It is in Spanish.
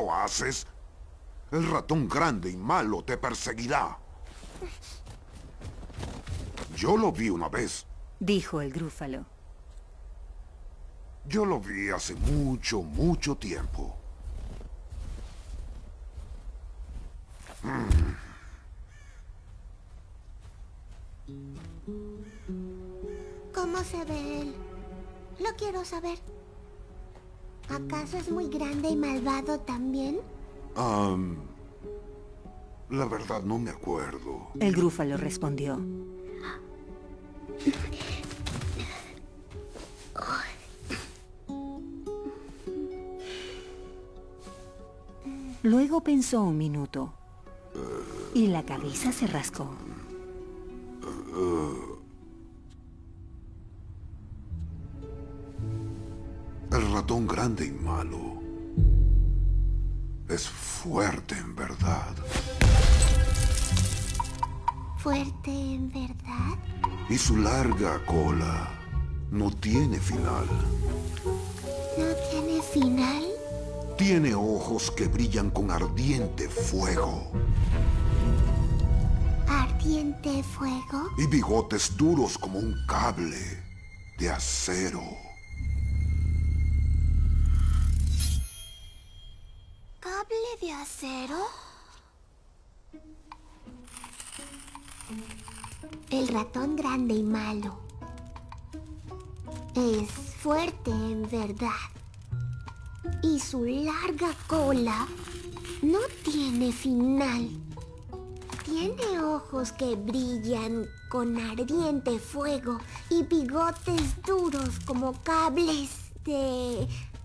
lo haces, el ratón grande y malo te perseguirá. Yo lo vi una vez. Dijo el grúfalo. Yo lo vi hace mucho, mucho tiempo. ¿Cómo se ve él? Lo quiero saber. ¿Acaso es muy grande y malvado también? La verdad no me acuerdo. El grúfalo respondió. Luego pensó un minuto y la cabeza se rascó. El ratón grande y malo es fuerte en verdad. ¿Fuerte en verdad? Y su larga cola no tiene final. ¿No tiene final? Tiene ojos que brillan con ardiente fuego. ¿Ardiente fuego? Y bigotes duros como un cable de acero. ¿Cable de acero? El ratón grande y malo es fuerte en verdad. Y su larga cola no tiene final. Tiene ojos que brillan con ardiente fuego y bigotes duros como cables de